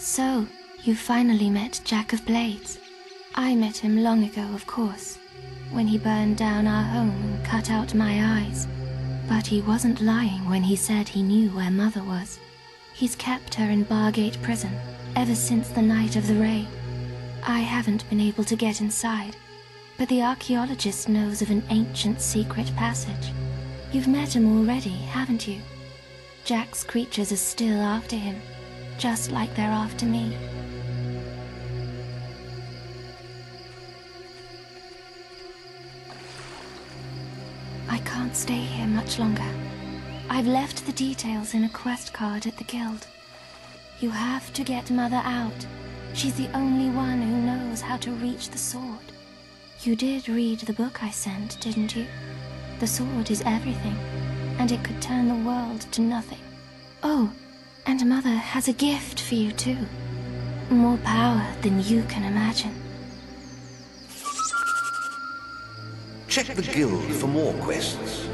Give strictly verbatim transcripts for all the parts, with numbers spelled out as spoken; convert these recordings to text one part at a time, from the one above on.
So, you finally met Jack of Blades. I met him long ago, of course, when he burned down our home and cut out my eyes. But he wasn't lying when he said he knew where Mother was. He's kept her in Bargate Prison ever since the night of the raid. I haven't been able to get inside, but the Archaeologist knows of an ancient secret passage. You've met him already, haven't you? Jack's creatures are still after him, just like they're after me. I can't stay here much longer. I've left the details in a quest card at the guild. You have to get Mother out. She's the only one who knows how to reach the sword. You did read the book I sent, didn't you? The sword is everything, and it could turn the world to nothing. Oh, and Mother has a gift for you too. More power than you can imagine. Check the guild for more quests.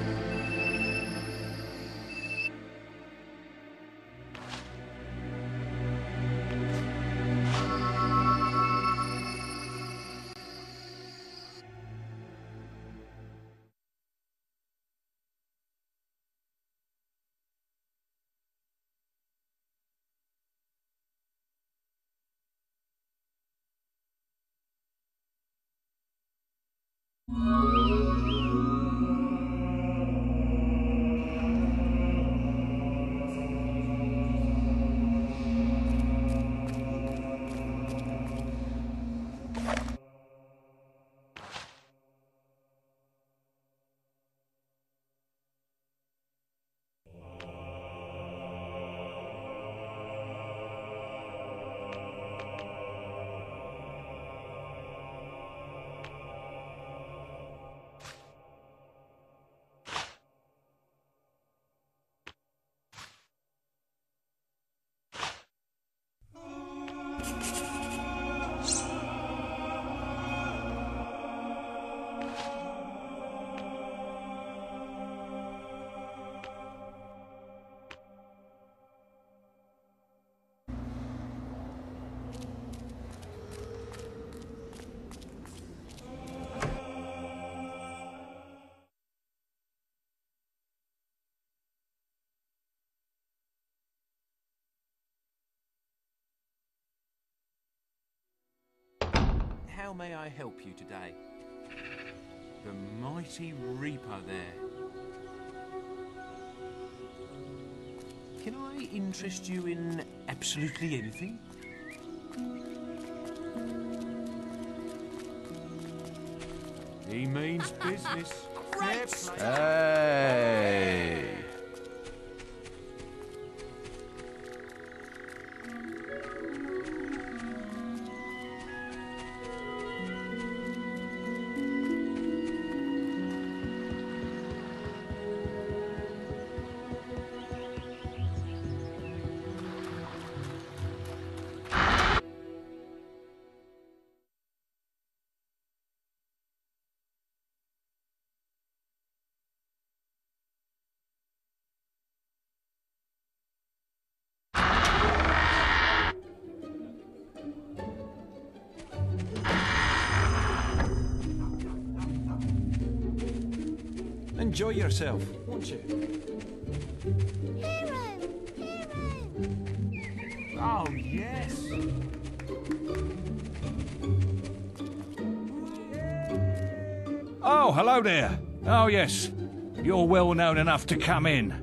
How may I help you today? The mighty Reaper there. Can I interest you in absolutely anything? He means business. Hey! Enjoy yourself, won't you? Hero! Hero! Oh, yes! Oh, hello there. Oh, yes. You're well known enough to come in.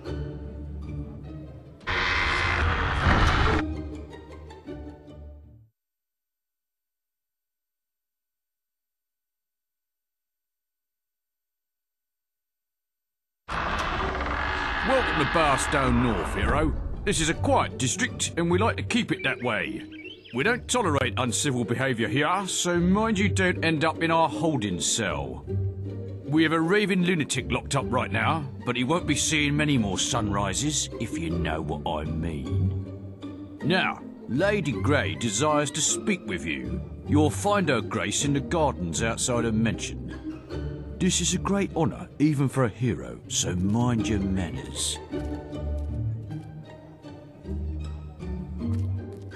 Welcome to Barstone North, hero. This is a quiet district, and we like to keep it that way. We don't tolerate uncivil behaviour here, so mind you don't end up in our holding cell. We have a raving lunatic locked up right now, but he won't be seeing many more sunrises, if you know what I mean. Now, Lady Grey desires to speak with you. You'll find her grace in the gardens outside her mansion. This is a great honour, even for a hero, so mind your manners.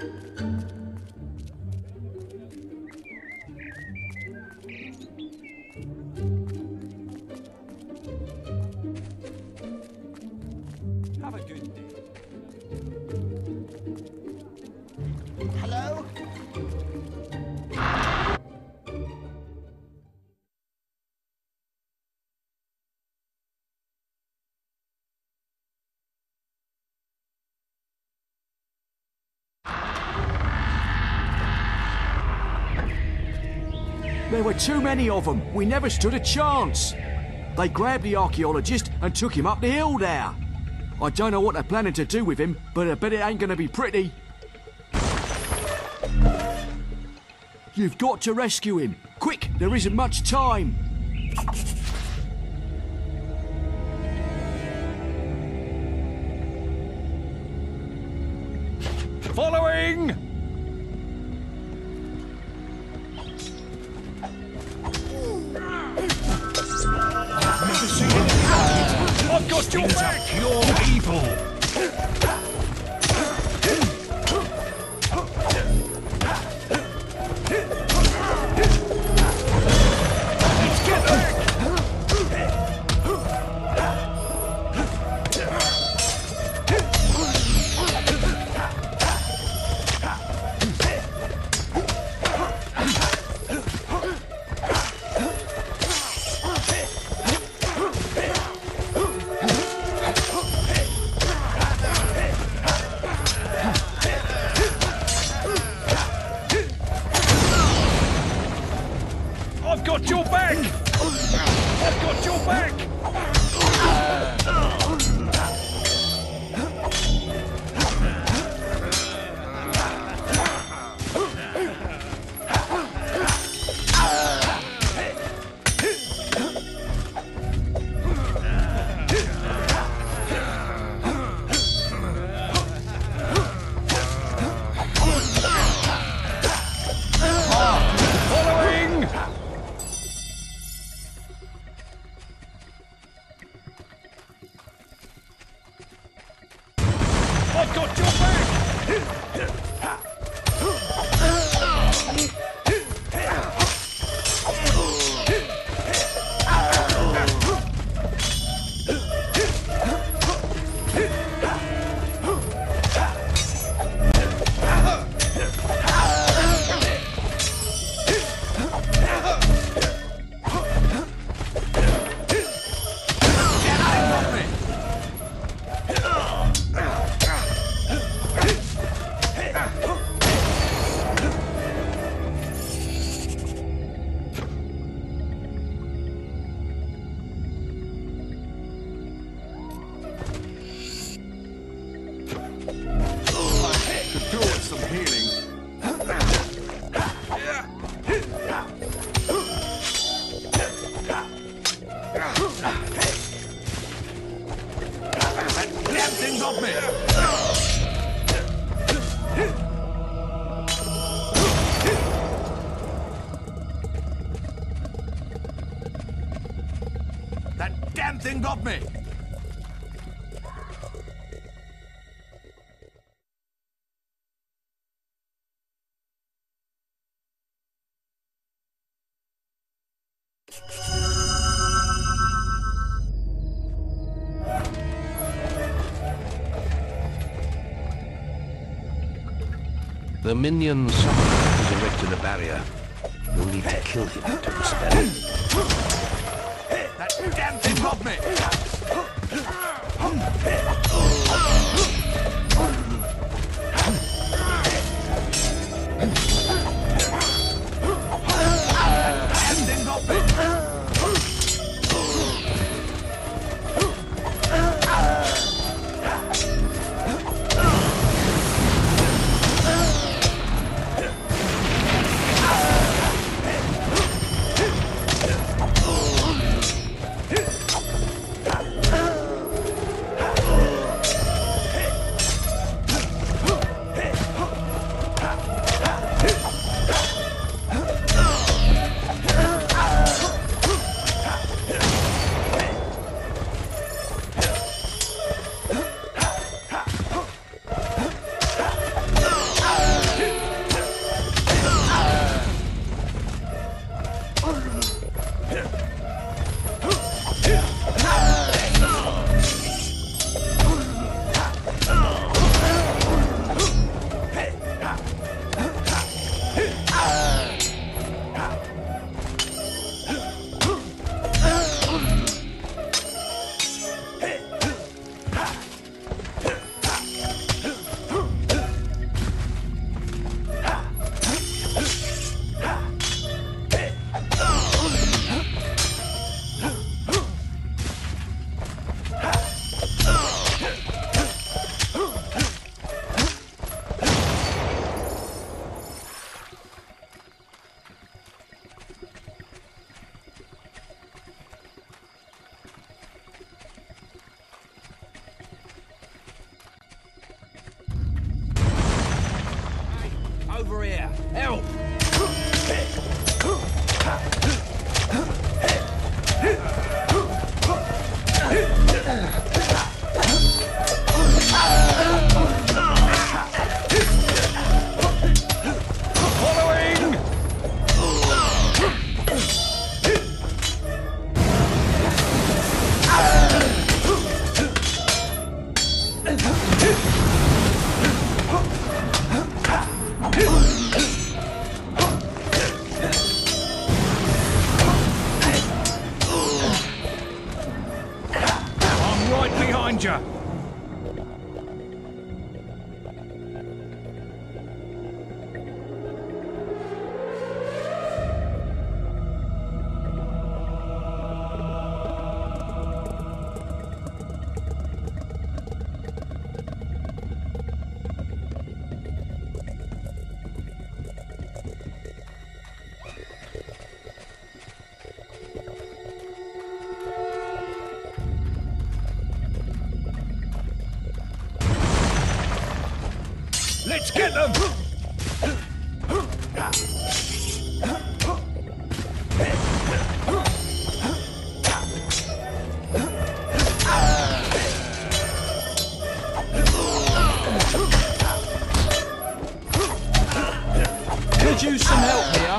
There were too many of them. We never stood a chance. They grabbed the archaeologist and took him up the hill there. I don't know what they're planning to do with him, but I bet it ain't gonna be pretty. You've got to rescue him. Quick, there isn't much time. Following! I've got your back! You're evil! I've got your back! I've got your back! I've got your back! That damn thing got me! The minion summoner has erected a barrier. You'll need to kill him to dispel it. That damn thing got me! over here. Help! Following! I'm right behind you. Let's get them! Could use some help here.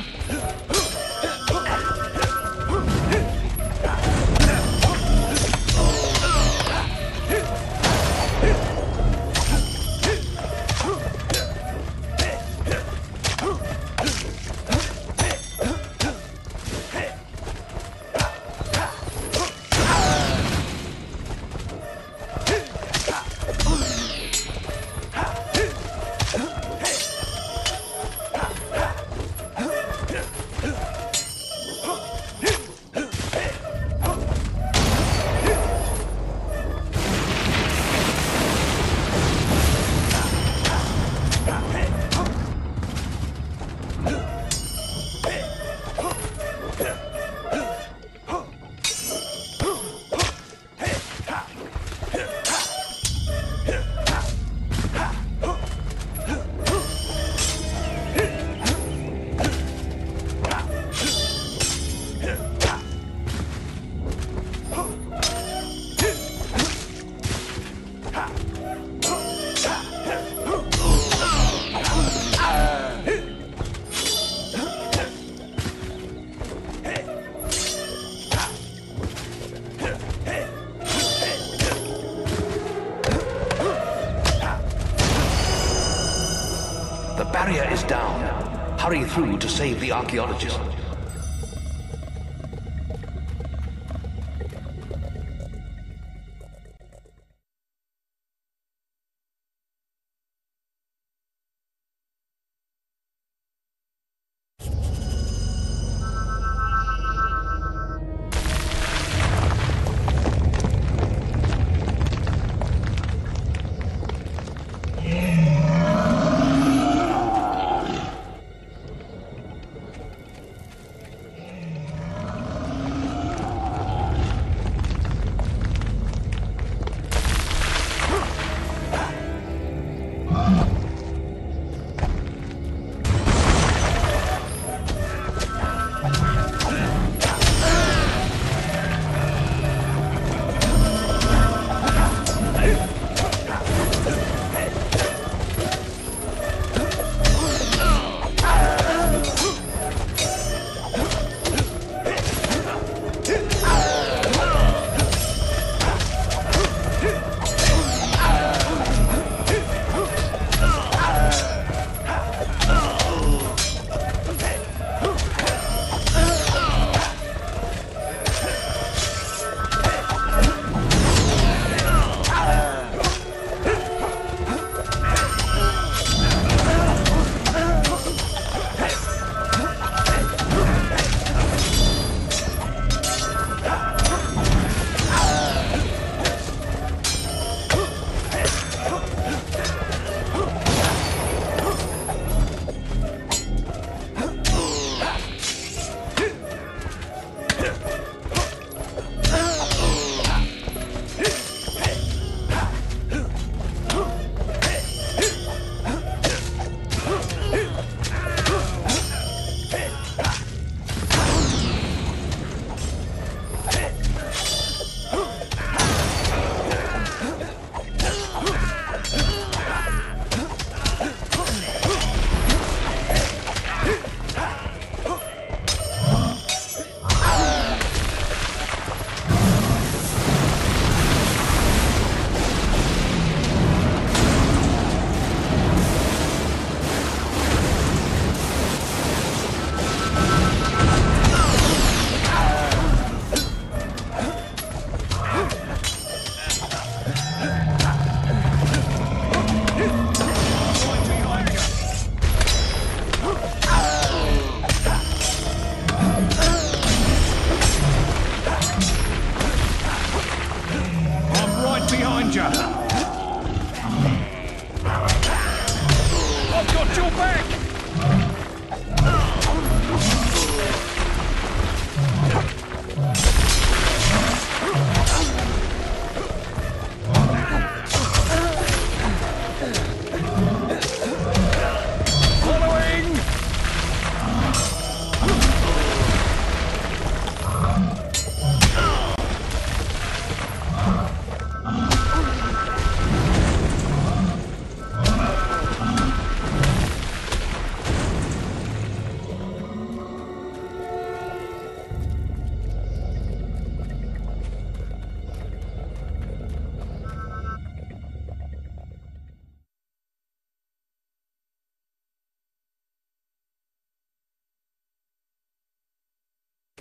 The barrier is down. Hurry through to save the archaeologist.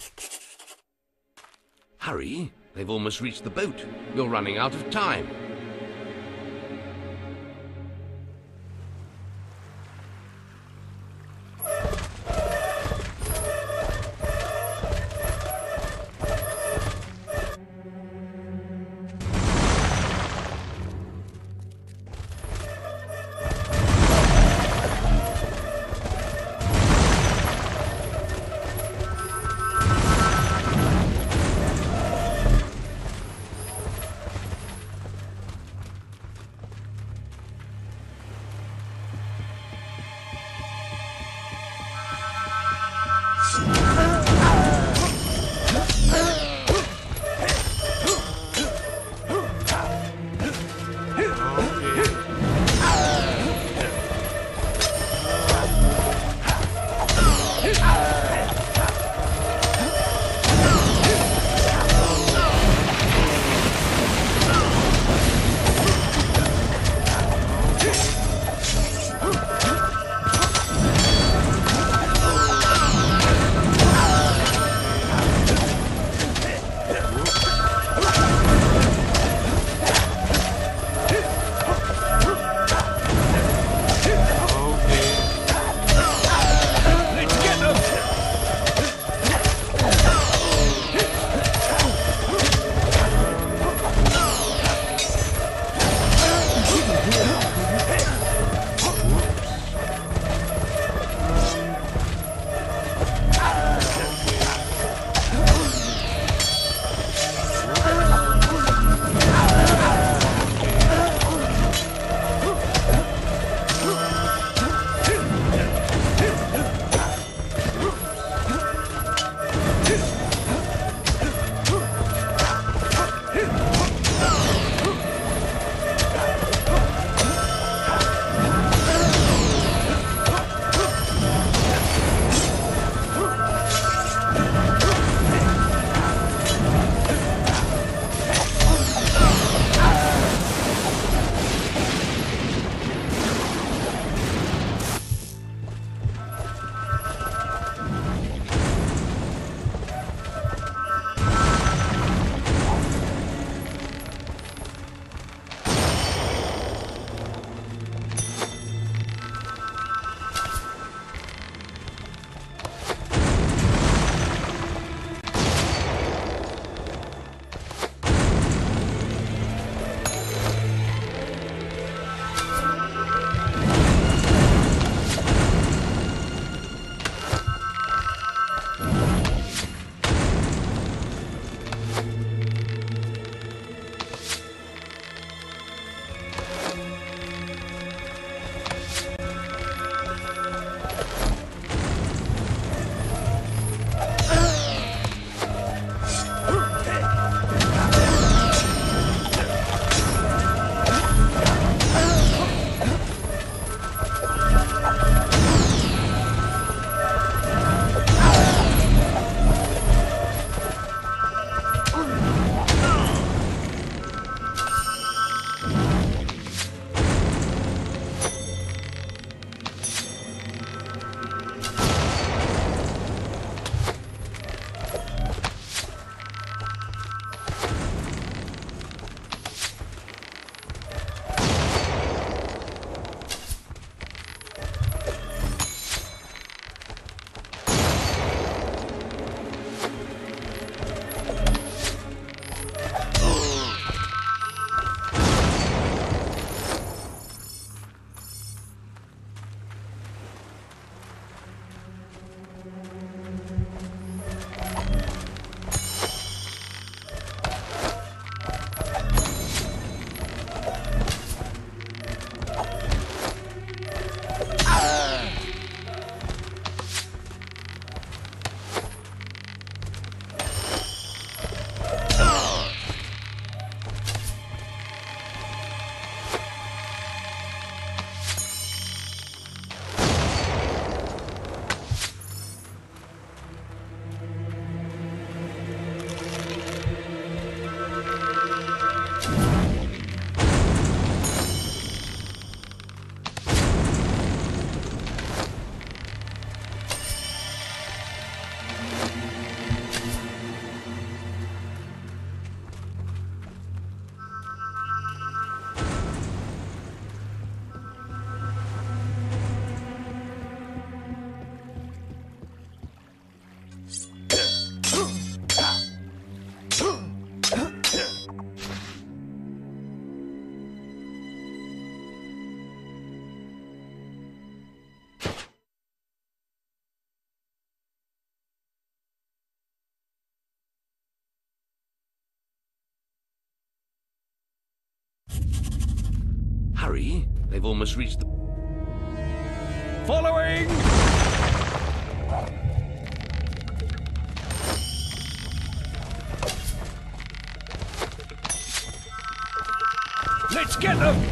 Hurry, they've almost reached the boat. You're running out of time. Hurry, they've almost reached the... Following! Let's get them!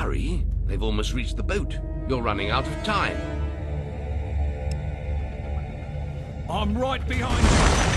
hurry. They've almost reached the boat. You're running out of time. I'm right behind you.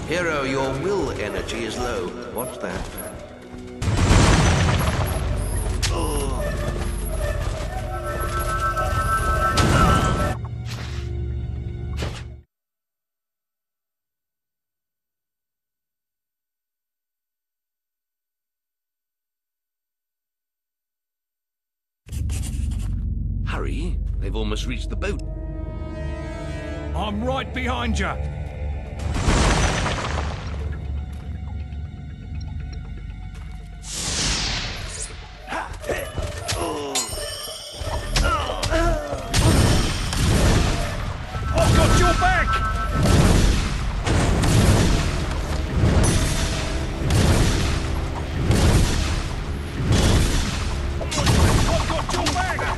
Hero, your will energy is low. What's that? Hurry, they've almost reached the boat. I'm right behind you. I've got your back! I've got your back!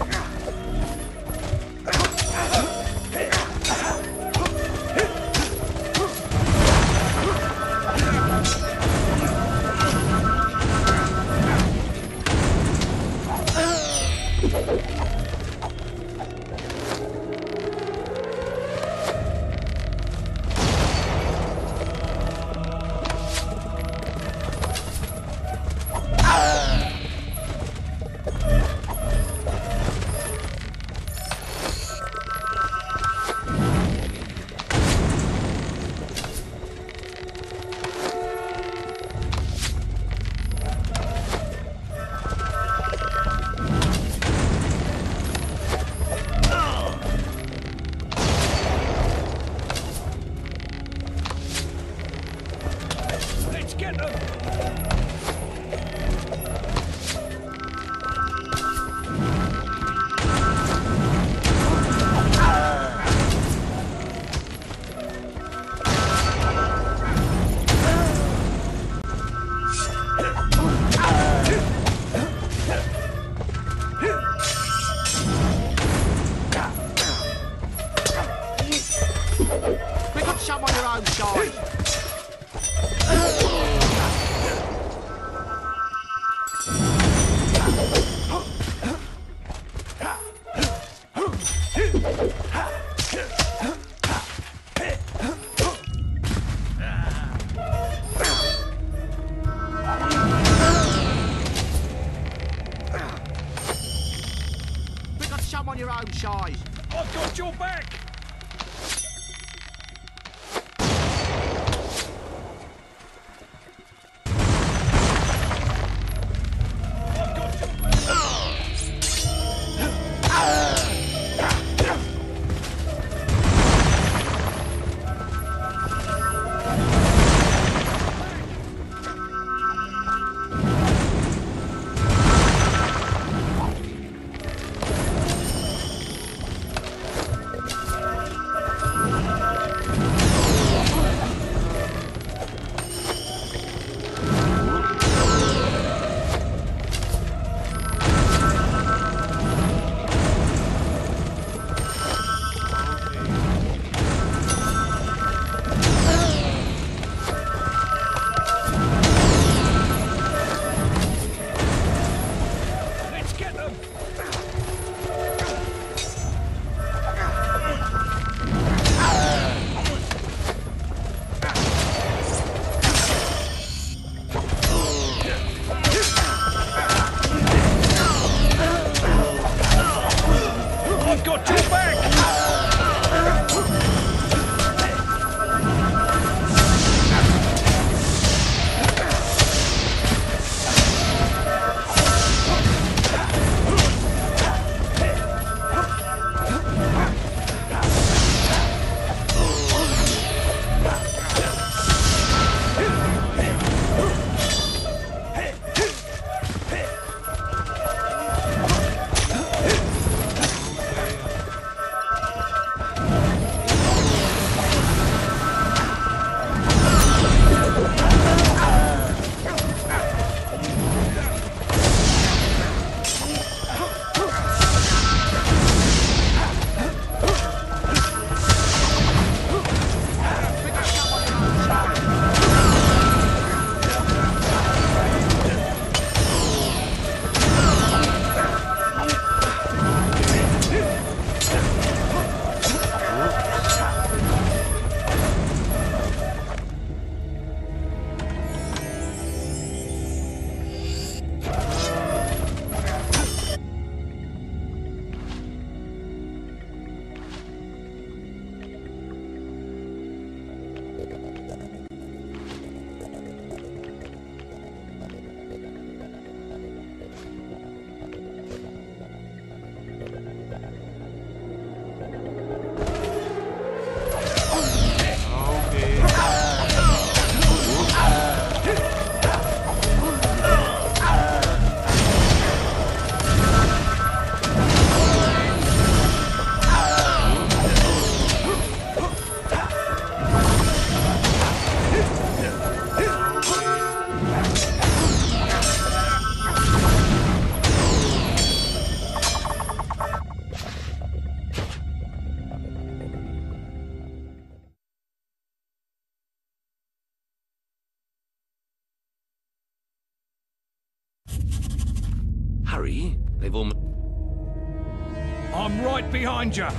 On your own side. I've got your back! hurry. They've almost... I'm right behind you.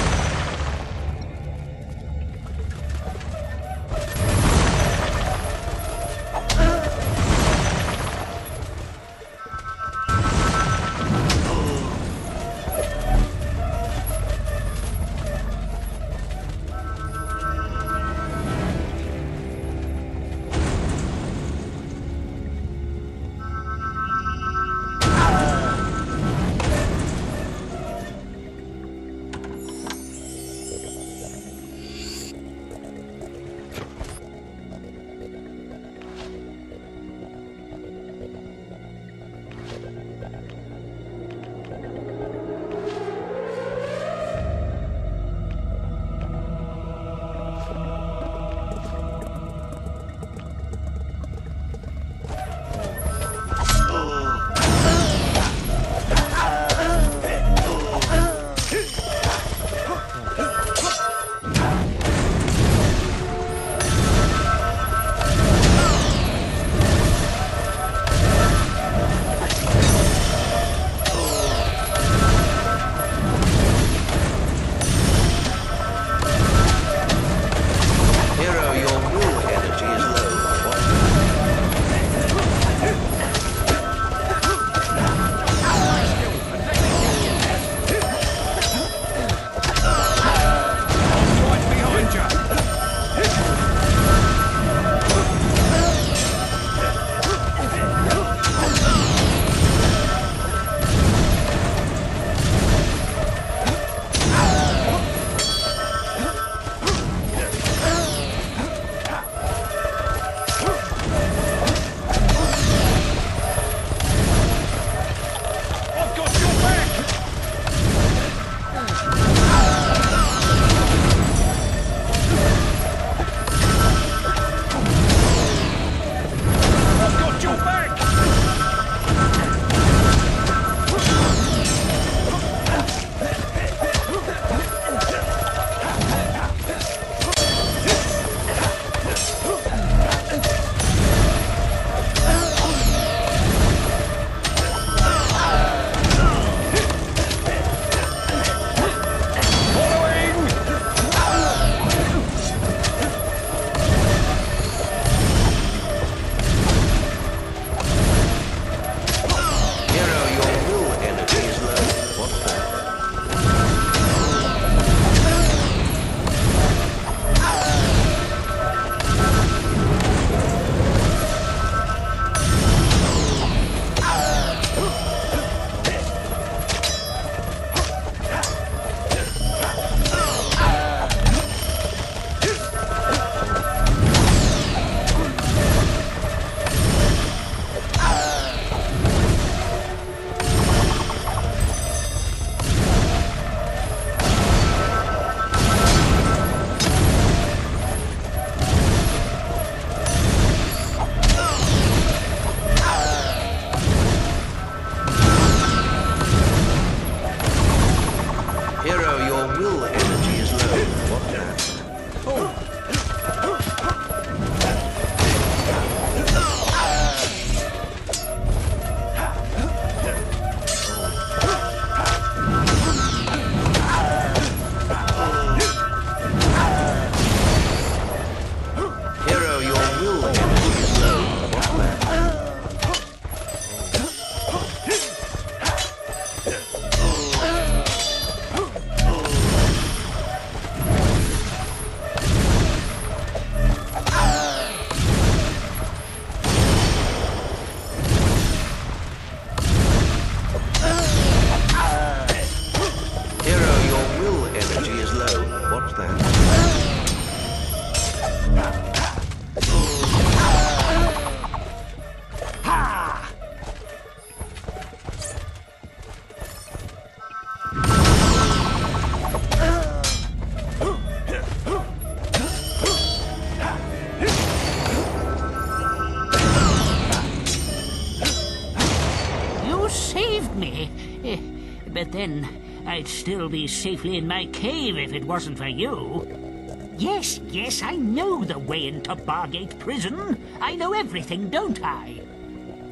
But then, I'd still be safely in my cave if it wasn't for you. Yes, yes, I know the way into Bargate Prison. I know everything, don't I?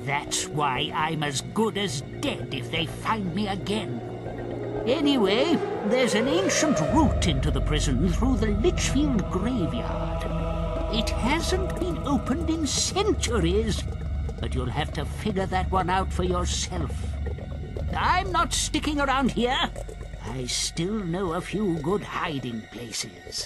That's why I'm as good as dead if they find me again. Anyway, there's an ancient route into the prison through the Litchfield graveyard. It hasn't been opened in centuries, but you'll have to figure that one out for yourself. I'm not sticking around here. I still know a few good hiding places.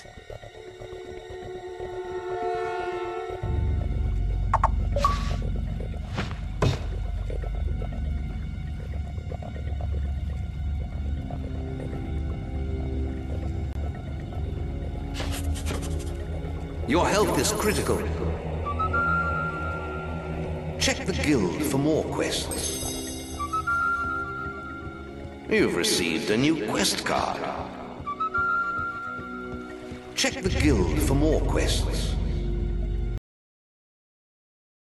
Your health is critical. Check the guild for more quests. You've received a new quest card. Check the guild for more quests.